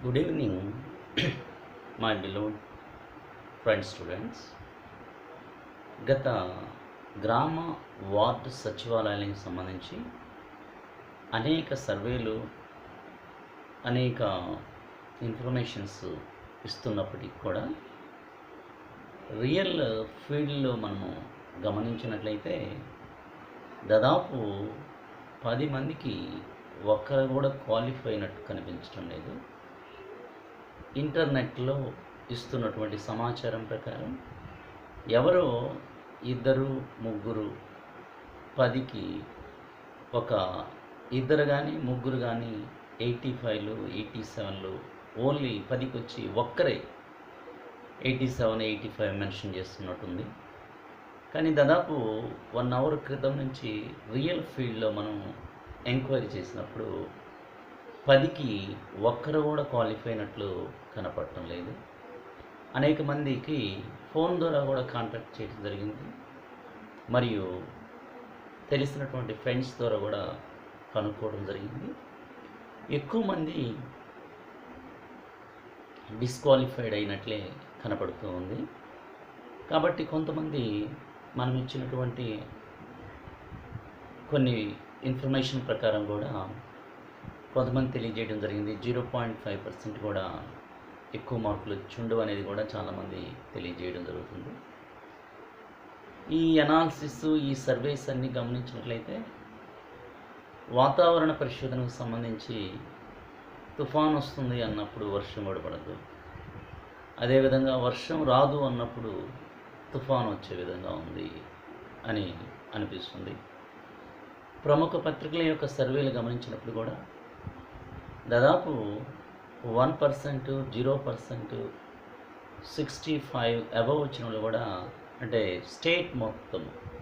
Good evening, my beloved friends, students. గత గ్రామ ward సచివాలయాలకు సంబంధించి అనేక సర్వేలు అనేక ఇన్ఫర్మేషన్స్ ఇస్తున్నప్పటికీ కూడా రియల్ ఫీల్డ్లో మనము గమనించినట్లయితే దాదాపు 10 మందికి ఒక్కరు కూడా క్వాలిఫై అయినట్టు కనిపించడం లేదు. ఇంటర్నెట్లో ఇస్తున్నటువంటి సమాచారం ప్రకారం ఎవరో 2-3 10కి ఒక ఇద్దరు కానీ ముగ్గురు కానీ 85లు 87లు ఓన్లీ 10కి వచ్చి ఒక్కరే 87 85 మెన్షన్ చేస్తున్నట్టుంది. కానీ దాదాపు 1 అవర్ క్రితం నుంచి రియల్ ఫీల్డ్లో మనం ఎంక్వైరీ చేసినప్పుడు 10కి ఒక్కరు కూడా క్వాలిఫై అయినట్లు కనపడటం లేదు. అనేక మందికి ఫోన్ ద్వారా కూడా కాంటాక్ట్ చేయడం జరిగింది, మరియు తెలిసినటువంటి ఫ్రెండ్స్ ద్వారా కూడా కనుక్కోవడం జరిగింది. ఎక్కువ మంది డిస్క్వాలిఫైడ్ అయినట్లే కనపడుతూ ఉంది. కాబట్టి కొంతమంది మనం ఇచ్చినటువంటి కొన్ని ఇన్ఫర్మేషన్ ప్రకారం కూడా కొంతమంది తెలియజేయడం జరిగింది. 0.5% కూడా ఎక్కువ మార్కులు చుండు అనేది కూడా చాలామంది తెలియజేయడం జరుగుతుంది. ఈ అనాలిసిస్ ఈ సర్వేస్ అన్నీ గమనించినట్లయితే వాతావరణ పరిశోధనకు సంబంధించి తుఫాన్ వస్తుంది అన్నప్పుడు వర్షం కూడా పడదు, అదేవిధంగా వర్షం రాదు అన్నప్పుడు తుఫాన్ వచ్చే విధంగా ఉంది అని అనిపిస్తుంది. ప్రముఖ పత్రికల యొక్క సర్వేలు గమనించినప్పుడు కూడా దాదాపు 1%, 0%, 65 అబవ్ వచ్చిన వాళ్ళు కూడా, అంటే స్టేట్ మొత్తం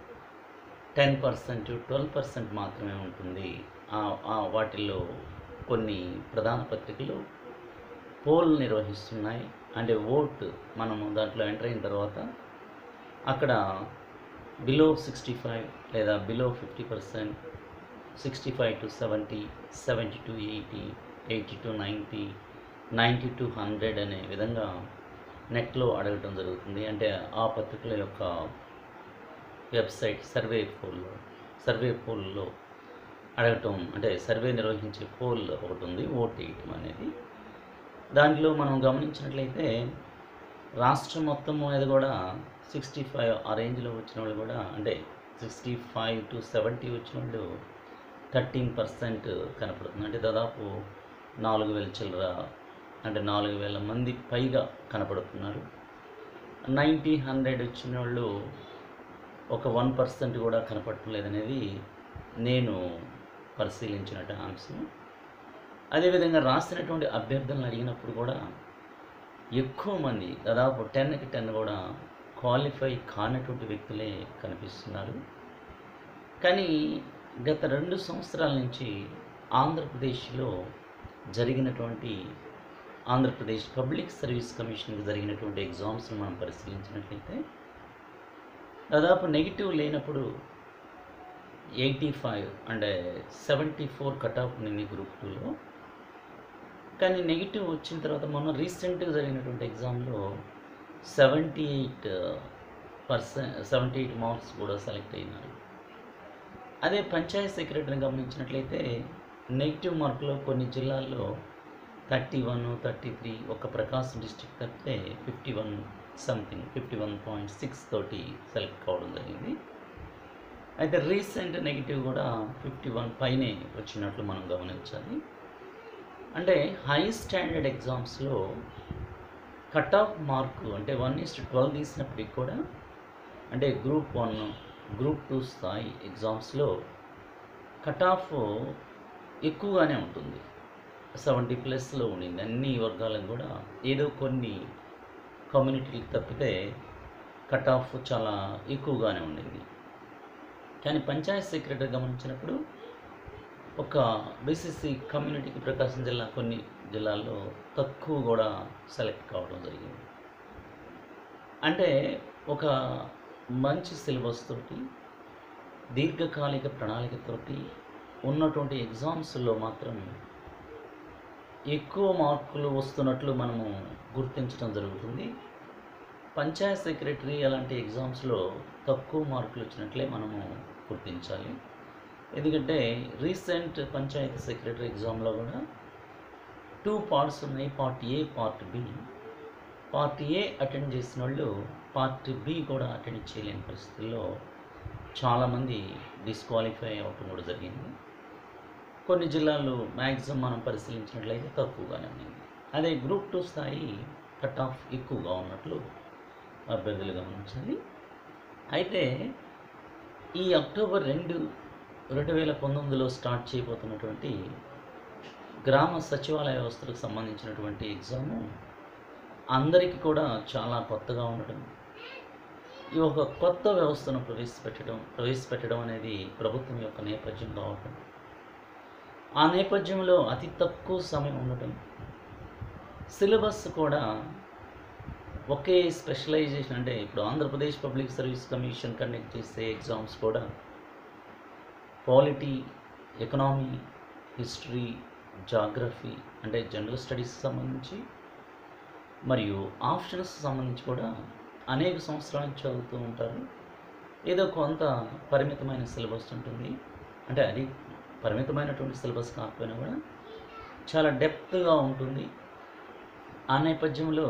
10%, 12% మాత్రమే ఉంటుంది. వాటిల్లో కొన్ని ప్రధాన పత్రికలు పోల్ నిర్వహిస్తున్నాయి. అంటే ఓట్ మనము దాంట్లో ఎంటర్ అయిన తర్వాత అక్కడ బిలో 65 లేదా below 50%, 65 to 70, 70 to 80, 80 to 90, 90 to 100 అనే విధంగా నెట్లో అడగటం జరుగుతుంది. అంటే ఆ పత్రికల యొక్క వెబ్సైట్ సర్వే పోల్లో అడగటం, అంటే సర్వే నిర్వహించే పోల్ ఒకటి ఉంది, ఓట్ వేయటం అనేది. దాంట్లో మనం గమనించినట్లయితే రాష్ట్రం మొత్తం మీద కూడా 65 ఆ రేంజ్లో వచ్చిన వాళ్ళు కూడా, అంటే 65 to 70 వచ్చిన వాళ్ళు 13% కనపడుతుంది. అంటే దాదాపు 4,000 చిల్లర, అంటే 4,000 మంది పైగా కనపడుతున్నారు. 90, 100 వచ్చిన వాళ్ళు ఒక 1% కూడా కనపడటం లేదనేది నేను పరిశీలించినట్టు అంశం. అదేవిధంగా రాసినటువంటి అభ్యర్థులను అడిగినప్పుడు కూడా ఎక్కువ మంది, దాదాపు 10కి 10 కూడా క్వాలిఫై కానటువంటి వ్యక్తులే కనిపిస్తున్నారు. కానీ గత 2 సంవత్సరాల నుంచి ఆంధ్రప్రదేశ్లో జరిగినటువంటి ఆంధ్రప్రదేశ్ పబ్లిక్ సర్వీస్ కమిషన్కి జరిగినటువంటి ఎగ్జామ్స్ని మనం పరిశీలించినట్లయితే దాదాపు నెగిటివ్ లేనప్పుడు 85 అంటే 74 కట్ ఆఫ్ ఉంది గ్రూప్ 2లో. కానీ నెగిటివ్ వచ్చిన తర్వాత మొన్న రీసెంట్గా జరిగినటువంటి ఎగ్జామ్లో 78 మార్క్స్ కూడా సెలెక్ట్ అయినారు. అదే పంచాయత్ సెక్రటరీని గమనించినట్లయితే నెగిటివ్ మార్కులో కొన్ని జిల్లాల్లో 31, 33, ఒక ప్రకాశం డిస్ట్రిక్ట్ తప్పితే 51.6 తోటి సెలెక్ట్ కావడం జరిగింది. అయితే రీసెంట్ నెగిటివ్ కూడా 51 పైనే వచ్చినట్లు మనం గమనించాలి. అంటే హై స్టాండర్డ్ ఎగ్జామ్స్లో కట్ ఆఫ్ మార్కు, అంటే 1:12 తీసినప్పటికి కూడా, అంటే గ్రూప్ 1, గ్రూప్ 2 స్థాయి ఎగ్జామ్స్లో కట్ ఆఫ్ ఎక్కువగానే ఉంటుంది. 70+ ఉండింది అన్ని వర్గాలకు కూడా. ఏదో కొన్ని కమ్యూనిటీలకు తప్పితే కట్ ఆఫ్ చాలా ఎక్కువగానే ఉండింది. కానీ పంచాయత్ సెక్రటరీ గమనించినప్పుడు ఒక బీసీసీ కమ్యూనిటీకి ప్రకాశం జిల్లా కొన్ని జిల్లాల్లో తక్కువ కూడా సెలెక్ట్ కావడం జరిగింది. అంటే ఒక మంచి సిలబస్ తోటి దీర్ఘకాలిక ప్రణాళికతోటి ఉన్నటువంటి ఎగ్జామ్స్లో మాత్రం ఎక్కువ మార్కులు వస్తున్నట్లు మనము గుర్తించడం జరుగుతుంది. పంచాయత్ సెక్రటరీ అలాంటి ఎగ్జామ్స్లో తక్కువ మార్కులు వచ్చినట్లే మనము గుర్తించాలి. ఎందుకంటే రీసెంట్ పంచాయతీ సెక్రటరీ ఎగ్జామ్లో కూడా 2 పార్ట్స్ ఉన్నాయి, part A, part B. Part A attend చేసిన వాళ్ళు పార్ట్ బి కూడా అటెండ్ చేయలేని పరిస్థితుల్లో చాలామంది డిస్క్వాలిఫై అవ్వటం కూడా జరిగింది. కొన్ని జిల్లాల్లో మ్యాక్సిమం మనం పరిశీలించినట్లయితే తక్కువగానే ఉంది. అదే గ్రూప్ 2 స్థాయి కట్ ఆఫ్ ఎక్కువగా ఉన్నట్లు అభ్యర్థులు గమనించాలి. అయితే ఈ అక్టోబర్ 2, 2019లో స్టార్ట్ చేయబోతున్నటువంటి గ్రామ సచివాలయ వ్యవస్థలకు సంబంధించినటువంటి ఎగ్జాము అందరికీ కూడా చాలా కొత్తగా ఉండడం, ఈ ఒక కొత్త వ్యవస్థను ప్రవేశపెట్టడం అనేది ప్రభుత్వం యొక్క నేపథ్యం కావటం, ఆ నేపథ్యంలో అతి తక్కువ సమయం ఉండటం, సిలబస్ కూడా ఒకే స్పెషలైజేషన్, అంటే ఇప్పుడు Andhra Pradesh public service commission conduct చేసే ఎగ్జామ్స్ కూడా పాలిటీ, ఎకనామీ, హిస్టరీ, జాగ్రఫీ అంటే జనరల్ స్టడీస్కి సంబంధించి మరియు ఆప్షన్స్ సంబంధించి కూడా అనేక సంవత్సరాల నుంచి చదువుతూ ఉంటారు. ఏదో కొంత పరిమితమైన సిలబస్ ఉంటుంది, అంటే అది పరిమితమైనటువంటి సిలబస్ కాకపోయినా కూడా చాలా డెప్త్గా ఉంటుంది. ఆ నేపథ్యంలో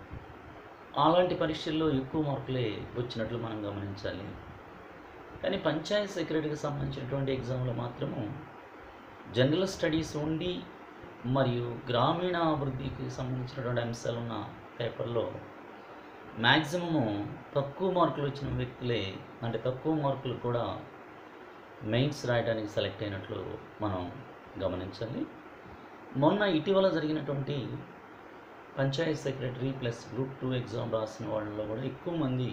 అలాంటి పరీక్షల్లో ఎక్కువ మార్కులే వచ్చినట్లు మనం గమనించాలి. కానీ పంచాయత్ సెక్రటరీకి సంబంధించినటువంటి ఎగ్జామ్లో మాత్రము జనరల్ స్టడీస్ ఉండి మరియు గ్రామీణాభివృద్ధికి సంబంధించినటువంటి అంశాలు ఉన్న పేపర్లో మ్యాక్సిమము తక్కువ మార్కులు వచ్చిన వ్యక్తులే, అంటే తక్కువ మార్కులు కూడా మెయిన్స్ రాయడానికి సెలెక్ట్ అయినట్లు మనం గమనించాలి. మొన్న ఇటీవల జరిగినటువంటి panchayat secretary plus group 2 exam రాసిన వాళ్ళలో కూడా ఎక్కువ మంది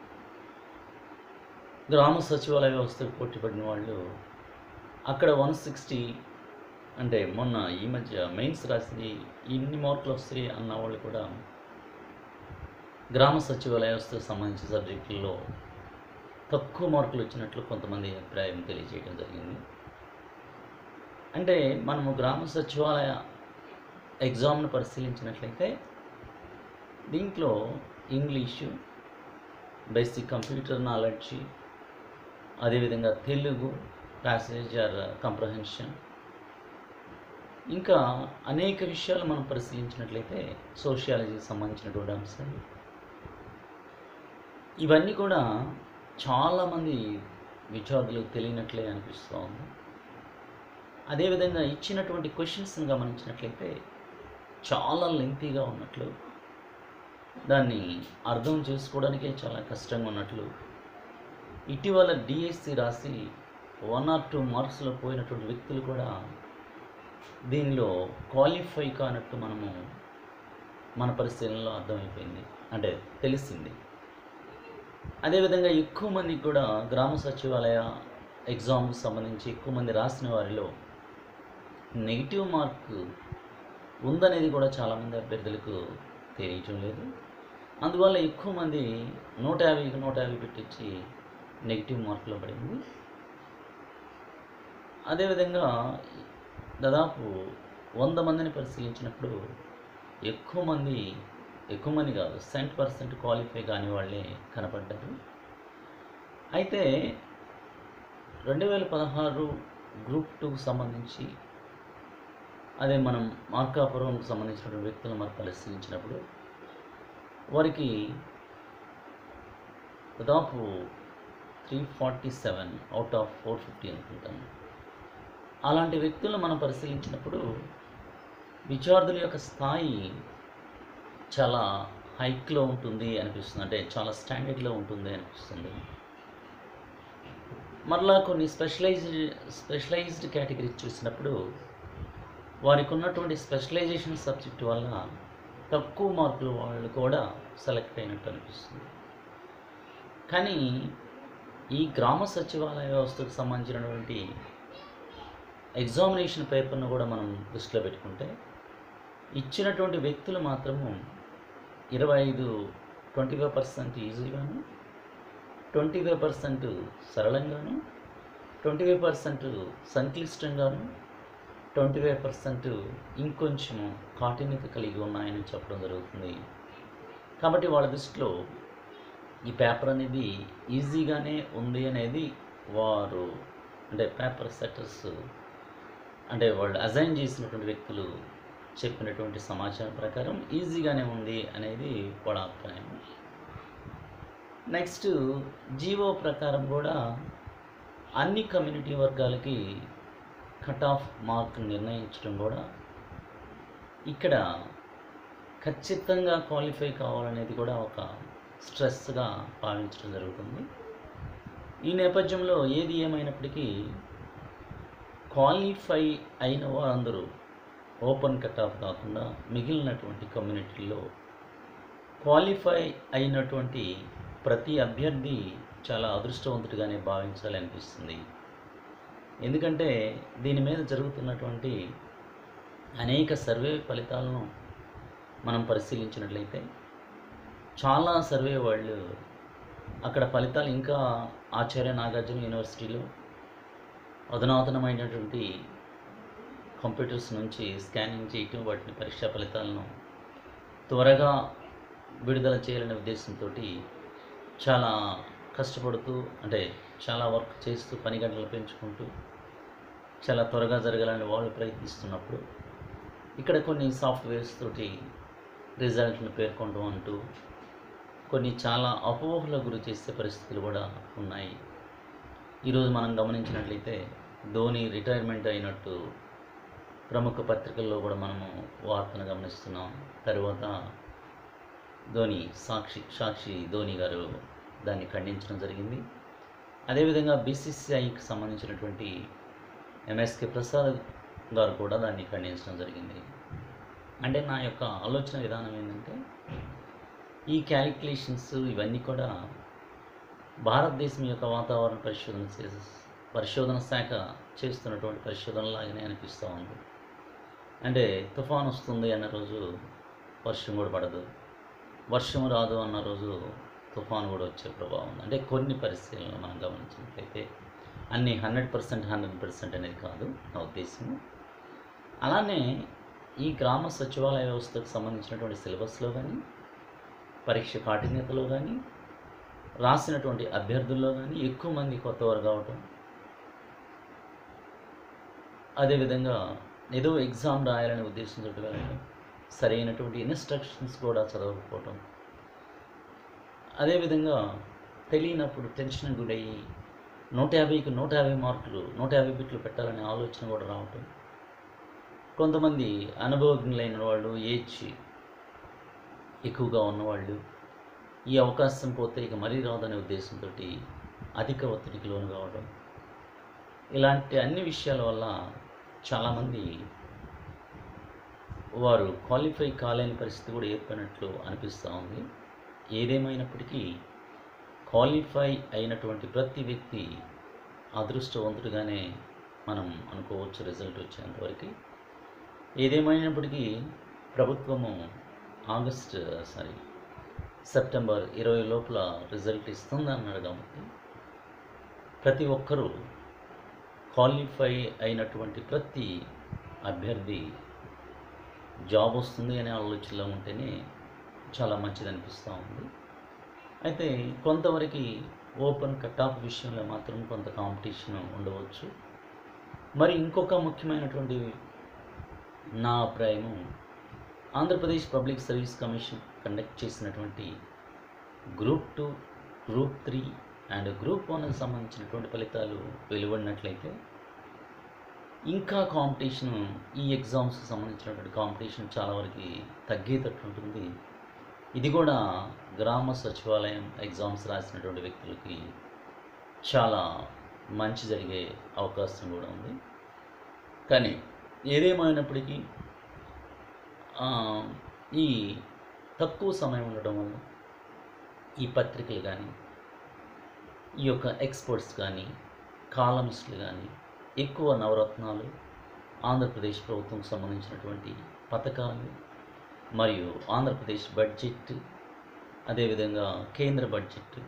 గ్రామ సచివాలయ వ్యవస్థకు పోటీ పడిన వాళ్ళు అక్కడ 160, అంటే మొన్న ఈ మధ్య మెయిన్స్ రాసి ఇన్ని మార్కులు వస్తాయి అన్న వాళ్ళు కూడా గ్రామ సచివాలయ వ్యవస్థకు సంబంధించిన సబ్జెక్టుల్లో తక్కువ మార్కులు వచ్చినట్లు కొంతమంది అభిప్రాయం తెలియజేయడం జరిగింది. అంటే మనము గ్రామ సచివాలయ ఎగ్జామ్ను పరిశీలించినట్లయితే దీంట్లో ఇంగ్లీషు, బేసిక్ కంప్యూటర్ నాలెడ్జ్, అదేవిధంగా తెలుగు, ప్యాసేజ్ ఆర్ కంప్రహెన్షన్, ఇంకా అనేక విషయాలు మనం పరిశీలించినట్లయితే సోషియాలజీకి సంబంధించినటువంటి అంశాలు, ఇవన్నీ కూడా చాలామంది విద్యార్థులకు తెలియనట్లే అనిపిస్తూ ఉంది. అదేవిధంగా ఇచ్చినటువంటి క్వశ్చన్స్ని గమనించినట్లయితే చాలా లెంతీగా ఉన్నట్లు, దాన్ని అర్థం చేసుకోవడానికే చాలా కష్టంగా ఉన్నట్లు, ఇటీవల డిఎస్సి రాసి 1 or 2 మార్క్స్లో పోయినటువంటి వ్యక్తులు కూడా దీనిలో క్వాలిఫై కానట్టు మన పరిశీలనలో అర్థమైపోయింది, అంటే తెలిసింది. అదేవిధంగా ఎక్కువ మందికి కూడా గ్రామ సచివాలయ ఎగ్జామ్కి సంబంధించి ఎక్కువ మంది రాసిన వారిలో నెగిటివ్ మార్క్ ఉందనేది కూడా చాలామంది అభ్యర్థులకు తెలియటం లేదు. అందువల్ల ఎక్కువ మంది 150కి 150 పెట్టించి నెగిటివ్ మార్కులో పడింది. అదేవిధంగా దాదాపు 100 మందిని పరిశీలించినప్పుడు ఎక్కువ మంది కాదు, 70% క్వాలిఫై కాని వాళ్ళే కనపడ్డారు. అయితే 2016 గ్రూప్ 2కు సంబంధించి, అదే మనం మార్కాపురంకు సంబంధించినటువంటి వ్యక్తులను మనం పరిశీలించినప్పుడు వారికి దాదాపు 347 out of 450 అనుకుంటాను. అలాంటి వ్యక్తులను మనం పరిశీలించినప్పుడు విద్యార్థుల యొక్క స్థాయి చాలా హైక్లో ఉంటుంది అనిపిస్తుంది, అంటే చాలా స్టాండర్డ్లో ఉంటుంది అనిపిస్తుంది. మరలా కొన్ని స్పెషలైజ్డ్ కేటగిరీ చూసినప్పుడు వారికి ఉన్నటువంటి స్పెషలైజేషన్ సబ్జెక్ట్ వల్ల తక్కువ మార్కులు వాళ్ళు కూడా సెలెక్ట్ అయినట్టు అనిపిస్తుంది. కానీ ఈ గ్రామ సచివాలయ వ్యవస్థకు సంబంధించినటువంటి ఎగ్జామినేషన్ పేపర్ను కూడా మనం దృష్టిలో పెట్టుకుంటే ఇచ్చినటువంటి వ్యక్తులు మాత్రము 25% ఈజీగాను, 25% సరళంగాను, 25% సంక్లిష్టంగాను, 25% ఇంకొంచెము కాఠిన్యత కలిగి ఉన్నాయని చెప్పడం జరుగుతుంది. కాబట్టి వాళ్ళ దృష్టిలో ఈ పేపర్ అనేది ఈజీగానే ఉంది అనేది వారు అంటే పేపర్ సెట్టర్స్ అంటే వాళ్ళు అసైన్ చేసినటువంటి వ్యక్తులు చెప్పినటువంటి సమాచారం ప్రకారం ఈజీగానే ఉంది అనేది వాళ్ళ అభిప్రాయం. నెక్స్ట్ జీవో ప్రకారం కూడా అన్ని కమ్యూనిటీ వర్గాలకి కట్ ఆఫ్ మార్క్ నిర్ణయించడం కూడా ఇక్కడ ఖచ్చితంగా క్వాలిఫై కావాలనేది కూడా ఒక స్ట్రెస్గా భావించడం జరుగుతుంది. ఈ నేపథ్యంలో ఏది ఏమైనప్పటికీ క్వాలిఫై అయిన వారందరూ ఓపెన్ కట్ ఆఫ్ కాకుండా మిగిలినటువంటి కమ్యూనిటీల్లో క్వాలిఫై అయినటువంటి ప్రతి అభ్యర్థి చాలా అదృష్టవంతుడిగానే భావించాలి అనిపిస్తుంది. ఎందుకంటే దీని మీద జరుగుతున్నటువంటి అనేక సర్వే ఫలితాలను మనం పరిశీలించినట్లయితే చాలా సర్వే వాళ్ళు అక్కడ ఫలితాలు ఇంకా ఆచార్య నాగార్జున యూనివర్సిటీలో అధునాతనమైనటువంటి కంప్యూటర్స్ నుంచి స్కానింగ్ చేయటం, వాటిని పరీక్షా ఫలితాలను త్వరగా విడుదల చేయాలనే ఉద్దేశంతో చాలా కష్టపడుతూ అంటే చాలా వర్క్ చేస్తూ పని గంటలు పెంచుకుంటూ చాలా త్వరగా జరగాలని వాళ్ళు ప్రయత్నిస్తున్నప్పుడు ఇక్కడ కొన్ని సాఫ్ట్వేర్స్ తోటి రిజల్ట్ని పేర్కొనడం అంటూ కొన్ని చాలా అపోహలకు గురి చేసే పరిస్థితులు కూడా ఉన్నాయి. ఈరోజు మనం గమనించినట్లయితే ధోని రిటైర్మెంట్ అయినట్టు ప్రముఖ పత్రికల్లో కూడా మనము వార్తను గమనిస్తున్నాం. తర్వాత సాక్షి ధోని గారు దాన్ని ఖండించడం జరిగింది. అదేవిధంగా బీసీసీఐకి సంబంధించినటువంటి ఎంఎస్కే ప్రసాద్ గారు కూడా దాన్ని ఖండించడం జరిగింది. అంటే నా యొక్క ఆలోచన విధానం ఏంటంటే ఈ క్యాలిక్యులేషన్స్ ఇవన్నీ కూడా భారతదేశం యొక్క వాతావరణ పరిశోధన శాఖ చేస్తున్నటువంటి పరిశోధనలాగానే అనిపిస్తూ ఉంది. అంటే తుఫాన్ వస్తుంది అన్న రోజు వర్షం కూడా పడదు, వర్షం రాదు అన్న రోజు తుఫాను కూడా వచ్చే ప్రభావం ఉంది. అంటే కొన్ని పరిస్థితులను మనం గమనించినట్లయితే అన్నీ 100% అనేది కాదు నా ఉద్దేశము. అలానే ఈ గ్రామ సచివాలయ వ్యవస్థకు సంబంధించినటువంటి సిలబస్లో కానీ, పరీక్ష కాఠిన్యతలో కానీ, రాసినటువంటి అభ్యర్థుల్లో కానీ ఎక్కువ మంది కొత్తవారు కావటం, అదేవిధంగా ఏదో ఎగ్జామ్ రాయాలనే ఉద్దేశంతో వెళ్ళడం, సరైనటువంటి ఇన్స్ట్రక్షన్స్ కూడా చదవకపోవటం, అదేవిధంగా తెలియనప్పుడు టెన్షన్ గురయ్యి 150కి 150 మార్కులు 150 బిట్లు పెట్టాలనే ఆలోచన కూడా రావటం, కొంతమంది అనుభవజ్ఞులైన వాళ్ళు, ఏజ్ ఎక్కువగా ఉన్నవాళ్ళు ఈ అవకాశం పోతే ఇక మరీ రాదనే ఉద్దేశంతో అధిక ఒత్తిడికి లోను కావడం, ఇలాంటి అన్ని విషయాల వల్ల చాలామంది వారు క్వాలిఫై కాలేని పరిస్థితి కూడా ఏర్పడినట్లు అనిపిస్తూ ఉంది. ఏదేమైనప్పటికీ క్వాలిఫై అయినటువంటి ప్రతి వ్యక్తి అదృష్టవంతుడిగానే మనం అనుకోవచ్చు రిజల్ట్ వచ్చేంతవరకు. ఏదేమైనప్పటికీ ప్రభుత్వము సెప్టెంబర్ 20 లోపల రిజల్ట్ ఇస్తుంది అన్నాడు. కాబట్టి ప్రతి ఒక్కరూ క్వాలిఫై అయినటువంటి ప్రతి అభ్యర్థి జాబ్ వస్తుంది అనే ఆలోచనలో ఉంటేనే చాలా మంచిది అనిపిస్తూ ఉంది. అయితే కొంతవరకు ఓపెన్ కట్ ఆఫ్ విషయంలో మాత్రం కొంత కాంపిటీషన్ ఉండవచ్చు. మరి ఇంకొక ముఖ్యమైనటువంటి నా అభిప్రాయము, Andhra Pradesh public service commission conduct చేసినటువంటి గ్రూప్ 2, గ్రూప్ 3 అండ్ గ్రూప్ 1కి సంబంధించినటువంటి ఫలితాలు వెలువడినట్లయితే ఇంకా కాంపిటీషన్, ఈ ఎగ్జామ్స్కి సంబంధించినటువంటి కాంపిటీషన్ చాలా వరకు తగ్గేటట్టు ఉంటుంది. ఇది కూడా గ్రామ సచివాలయం ఎగ్జామ్స్ రాసినటువంటి వ్యక్తులకి చాలా మంచి జరిగే అవకాశం కూడా ఉంది. కానీ ఏదేమైనప్పటికీ ఈ తక్కువ సమయం ఉండడం వల్ల ఈ పత్రికలు కానీ, ఈ యొక్క ఎక్స్పర్ట్స్ కానీ, కాలమిస్టులు కానీ ఎక్కువ నవరత్నాలు, ఆంధ్రప్రదేశ్ ప్రభుత్వంకు సంబంధించినటువంటి పథకాలు మరియు ఆంధ్రప్రదేశ్ బడ్జెట్, అదేవిధంగా కేంద్ర బడ్జెట్,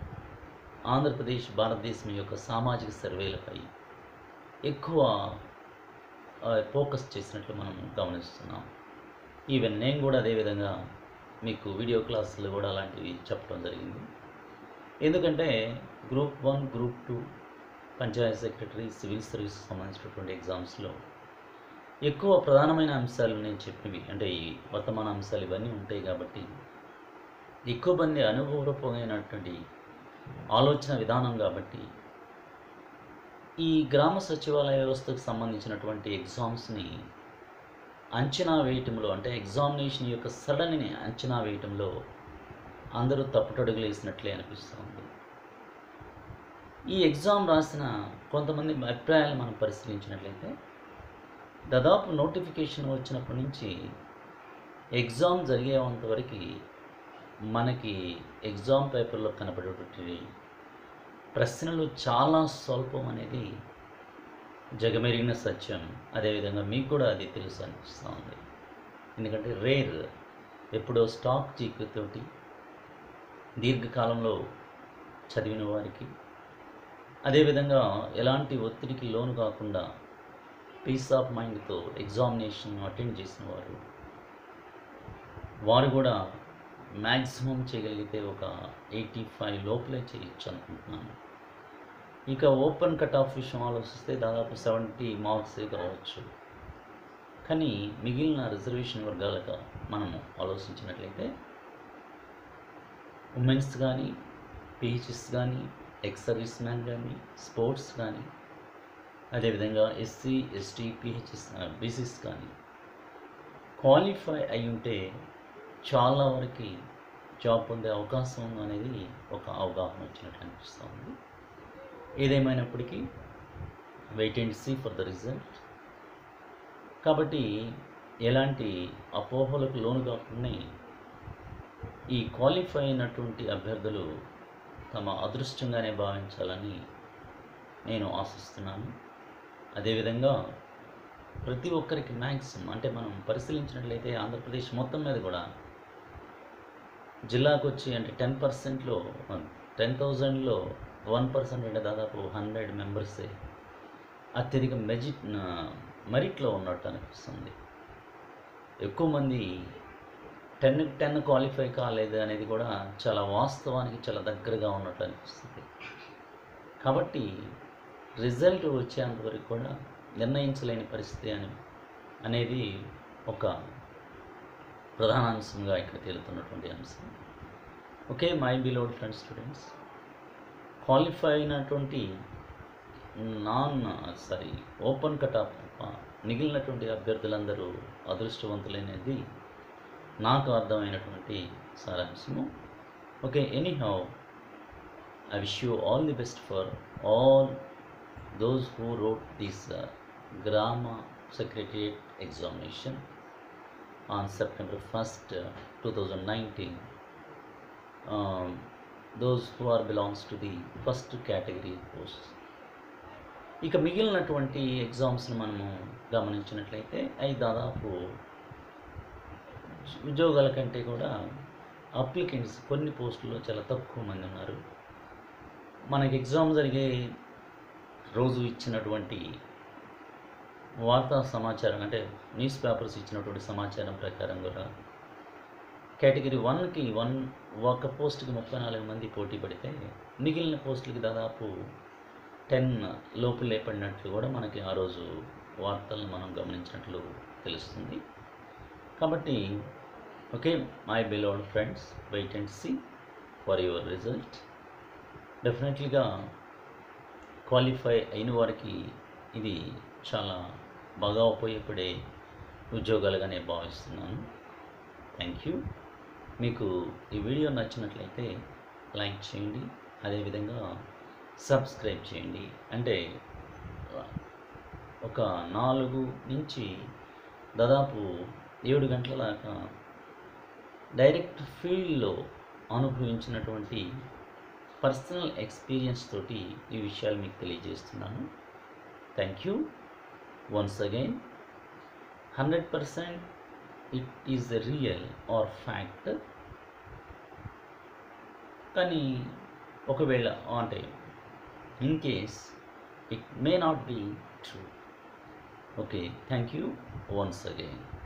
ఆంధ్రప్రదేశ్ భారతదేశం యొక్క సామాజిక సర్వేలపై ఎక్కువ ఫోకస్ చేసినట్లు మనం గమనిస్తున్నాం. ఈవెన్ నేను కూడా అదేవిధంగా మీకు వీడియో క్లాసులు కూడా అలాంటివి చెప్పడం జరిగింది. ఎందుకంటే group 1, group 2, panchayat secretary, civil service సంబంధించినటువంటి ఎగ్జామ్స్లో ఎక్కువ ప్రధానమైన అంశాలు నేను చెప్పినవి అంటే ఈ వర్తమాన అంశాలు ఇవన్నీ ఉంటాయి కాబట్టి ఎక్కువ మంది అనుభవపూర్వకమైనటువంటి ఆలోచన విధానం కాబట్టి ఈ గ్రామ సచివాలయ వ్యవస్థకు సంబంధించినటువంటి ఎగ్జామ్స్ని అంచనా వేయటంలో అంటే ఎగ్జామినేషన్ యొక్క సడన్ని అంచనా వేయటంలో అందరూ తప్పుటడుగులు వేసినట్లే అనిపిస్తుంది. ఈ ఎగ్జామ్ రాసిన కొంతమంది అభిప్రాయాలు మనం పరిశీలించినట్లయితే దాదాపు నోటిఫికేషన్ వచ్చినప్పటి నుంచి ఎగ్జామ్ జరిగేంత వరకు మనకి ఎగ్జామ్ పేపర్లో కనపడేటువంటి ప్రశ్నలు చాలా స్వల్పం అనేది జగమెరిగిన సత్యం. అదేవిధంగా మీకు కూడా అది తెలుసు అనిపిస్తూ ఉంది. ఎందుకంటే రేర్ ఎప్పుడో స్టాక్ జీకుతోటి దీర్ఘకాలంలో చదివిన వారికి అదేవిధంగా ఎలాంటి ఒత్తిడికి లోను కాకుండా పీస్ ఆఫ్ మైండ్తో ఎగ్జామినేషన్ అటెండ్ చేసిన వారు కూడా మ్యాక్సిమం చేయగలిగితే ఒక 85 లోపలే చేయొచ్చు అనుకుంటున్నాను. ఇక ఓపెన్ కట్ ఆఫ్ విషయం ఆలోచిస్తే దాదాపు 70 మార్క్సే కావచ్చు. కానీ మిగిలిన రిజర్వేషన్ వర్గాలుగా మనము ఆలోచించినట్లయితే ఉమెన్స్ కానీ, పీహెచ్ఎస్ కానీ, ఎక్స్ సర్వీస్ మ్యాన్ కానీ, స్పోర్ట్స్ కానీ, అదేవిధంగా ఎస్సీ, ఎస్టీ, పీహెచ్ఎస్, బీసీస్ కానీ క్వాలిఫై అయి ఉంటే చాలా వరకు జాబ్ పొందే అవకాశం అనేది ఒక అవగాహన వచ్చినట్లు అనిపిస్తూ ఉంది. ఏదేమైనప్పటికీ wait and see for the result. కాబట్టి ఎలాంటి అపోహలకు లోను కాకుండా ఈ క్వాలిఫై అయినటువంటి అభ్యర్థులు తమ అదృష్టంగానే భావించాలని నేను ఆశిస్తున్నాను. అదేవిధంగా ప్రతి ఒక్కరికి మ్యాక్సిమం అంటే మనం పరిశీలించినట్లయితే ఆంధ్రప్రదేశ్ మొత్తం మీద కూడా జిల్లాకు వచ్చి అంటే 10%లో 10,000లో 1% అంటే దాదాపు 100 మెంబర్సే అత్యధిక మెరిట్లో ఉన్నట్టు అనిపిస్తుంది. ఎక్కువ మంది 10 క్వాలిఫై కాలేదు అనేది కూడా చాలా వాస్తవానికి చాలా దగ్గరగా ఉన్నట్టు అనిపిస్తుంది. కాబట్టి రిజల్ట్ వచ్చేంతవరకు కూడా నిర్ణయించలేని పరిస్థితి అనేది ఒక ప్రధాన అంశంగా ఇక్కడ తేలుతున్నటువంటి అంశం. Okay, my beloved friends, students, qualify అయినటువంటి ఓపెన్ కట్ ఆఫ్ మిగిలినటువంటి అభ్యర్థులందరూ అదృష్టవంతులైనది నాకు అర్థమైనటువంటి సారాంశము. Okay, anyhow I wish you all the best for all those who wrote this Grama Secretariat examination on September 1st, 2019. Those who belongs to the first category posts. ఇక మిగిలినటువంటి ఎగ్జామ్స్ని మనము గమనించినట్లయితే అవి దాదాపు ఉద్యోగాల కంటే కూడా అప్లికెంట్స్ కొన్ని పోస్టుల్లో చాలా తక్కువ మంది ఉన్నారు. మనకి ఎగ్జామ్ జరిగే రోజు ఇచ్చినటువంటి వార్తా సమాచారం అంటే న్యూస్ పేపర్స్ ఇచ్చినటువంటి సమాచారం ప్రకారం కూడా కేటగిరీ 1కి ఒక పోస్టుకి 34 మంది పోటీ పడితే మిగిలిన పోస్టులకి దాదాపు 10 లోపులే పడినట్లు కూడా మనకి ఆ రోజు వార్తలను మనం గమనించినట్లు తెలుస్తుంది. కాబట్టి okay, my beloved friends, wait and see for your result. డెఫినెట్లీగా క్వాలిఫై అయిన వారికి ఇది చాలా బాగా ఉపయోగపడే ఉద్యోగాలుగానే భావిస్తున్నాను. Thank you. మీకు ఈ వీడియో నచ్చినట్లయితే లైక్ చేయండి, అదేవిధంగా సబ్స్క్రైబ్ చేయండి. అంటే ఒక 4 నుంచి దాదాపు 7 గంటల దాకా డైరెక్ట్ ఫీల్డ్లో అనుభవించినటువంటి పర్సనల్ ఎక్స్పీరియన్స్ తోటి ఈ విషయాలు మీకు తెలియజేస్తున్నాను. Thank you once again. 100% it is a real or fact. కానీ ఒకవేళ అంటే in case it may not be true. Okay, thank you once again.